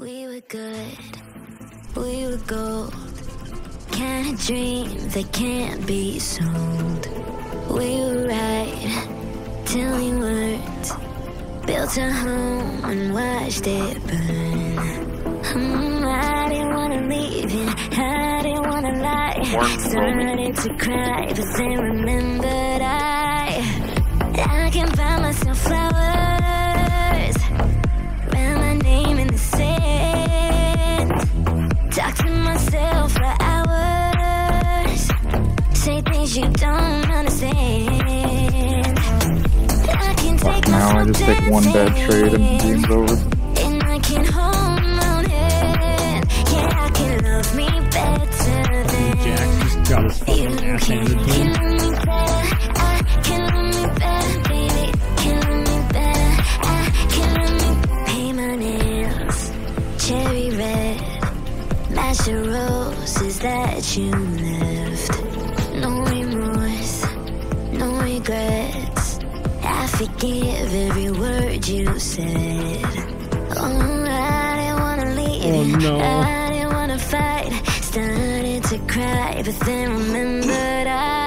We were good, we were gold. Kind of dream that can't be sold. We were right till we weren't. Built a home and watched it burn. I didn't wanna leave you, I didn't wanna lie. Started to cry, but then remembered I can buy myself flowers, write my name in the sand, talk to myself for hours, say things you don't understand. I can take now I just take one bad trade and the game's over. And I can hold my own hand. Yeah, I can love me better than Jack just got his fucking ass handed to him. love me better. I can love me better, baby. Can love me better. I can love me. Paint my nails cherry red, match the roses that you left. No remorse, no regrets. I forgive every word you said. Oh, I didn't wanna leave. Oh, no. I didn't wanna fight. Started to cry, but then remembered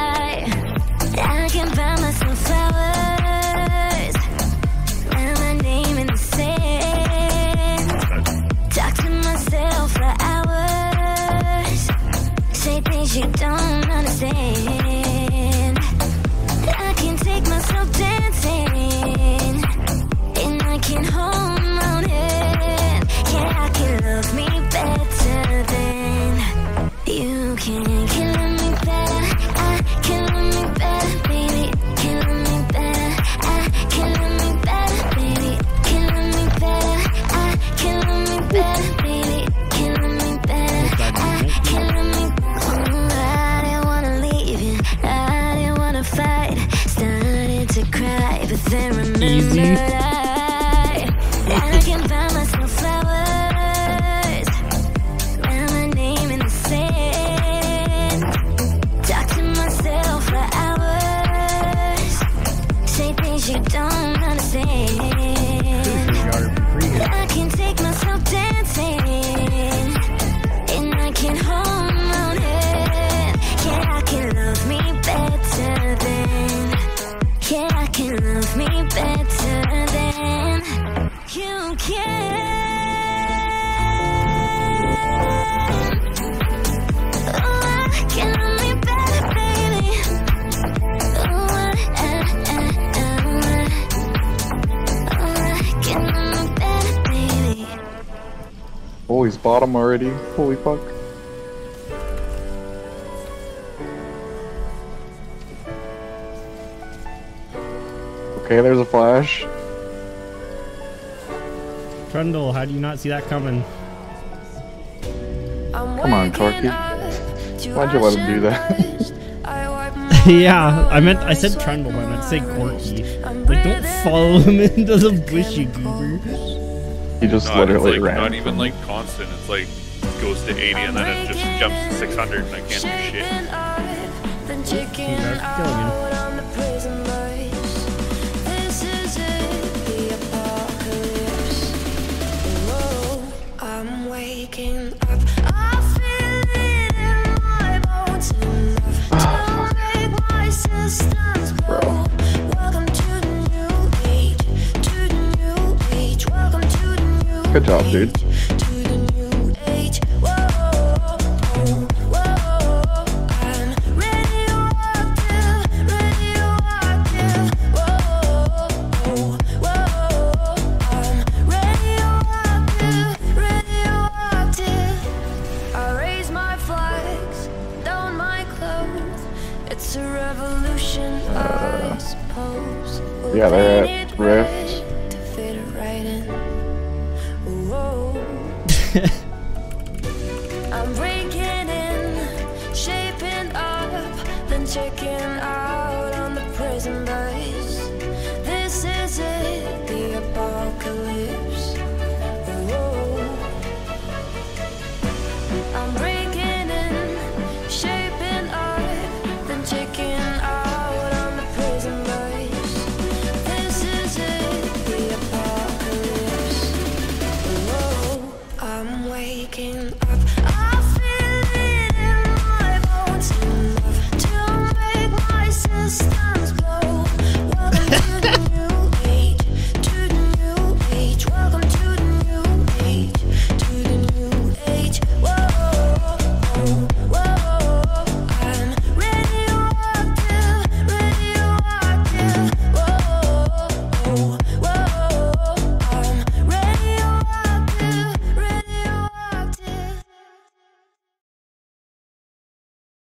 I can buy myself flowers, write my name in the sand, talk to myself for hours, say things you don't understand. I can take myself dancing, and I can hold my own hand. Yeah, I can love me better than you can. Can love me better, I can love me better, baby. Can love me better, I can love me better, baby. Can love me better, I can love me better, baby. Can love me better, I can love me. Oh, I didn't wanna leave you, I didn't wanna fight. Started to cry, but then remembered I can buy myself flowers, write my name in the sand, talk to myself for hours, say things you don't understand. I can take myself dancing, and I can hold my own hand. Yeah, I can love me better than. Yeah, I can love me better than you can. Oh, I can love me better, baby. Oh, I can love me better, baby. Oh, he's bottom already. Holy fuck. Okay, there's a flash. Trundle, how do you not see that coming? Come on, Corky. Why'd you let him do that? Yeah, I said Trundle, but I meant to say Corky. Like, don't follow him into the bush, you goober. He just No, literally it's like ran. not even like constant. It's like it goes to 80 and then it just jumps to 600 and I can't do shit. Congrats, Gilligan. I'm waking up. I feel it in my bones enough to make my systems blow. Welcome to the new age, to the new age. Welcome to the new Good job, dude. to the new age. Whoa, whoa, I'm radioactive, radioactive. Whoa, whoa, I'm radioactive, radioactive. I raise my flags, down my clothes. It's a revolution, I suppose. Yeah, they're at Rift. To fit it right in. Whoa.